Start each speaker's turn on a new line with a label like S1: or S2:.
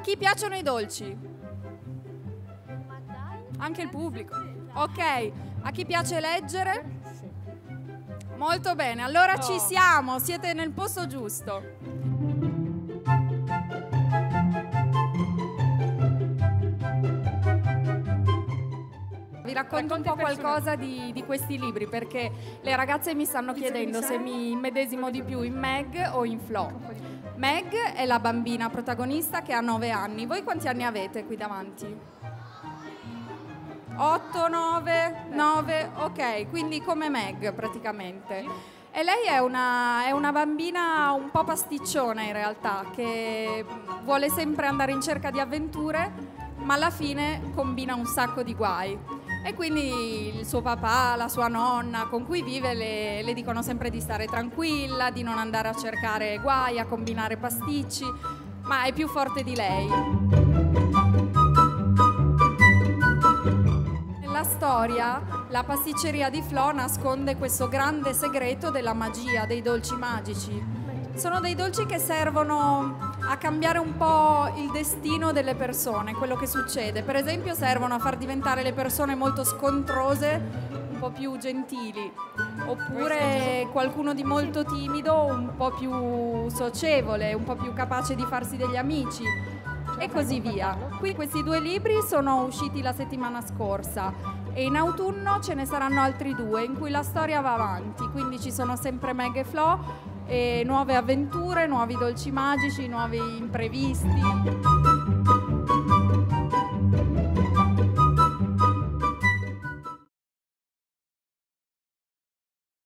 S1: chi piacciono i dolci? Anche il pubblico. Ok, a chi piace leggere? Molto bene, allora ci siamo, siete nel posto giusto. Vi racconto un po' qualcosa di questi libri, perché le ragazze mi stanno chiedendo se mi immedesimo di più in Meg o in Flo. Meg è la bambina protagonista che ha 9 anni. Voi quanti anni avete qui davanti? 8, 9, ok, quindi come Meg praticamente. E lei è una bambina un po' pasticciona in realtà, che vuole sempre andare in cerca di avventure, ma alla fine combina un sacco di guai. E quindi il suo papà, la sua nonna con cui vive le dicono sempre di stare tranquilla, di non andare a cercare guai, a combinare pasticci, ma è più forte di lei. Nella storia, la pasticceria di Flo nasconde questo grande segreto della magia, dei dolci magici. Sono dei dolci che servono a cambiare un po' il destino delle persone, quello che succede. Per esempio servono a far diventare le persone molto scontrose, un po' più gentili, oppure qualcuno di molto timido, un po' più socievole, un po' più capace di farsi degli amici e così via. Qui questi 2 libri sono usciti la settimana scorsa e in autunno ce ne saranno altri 2 in cui la storia va avanti, quindi ci sono sempre Meg e Flo e nuove avventure, nuovi dolci magici, nuovi imprevisti.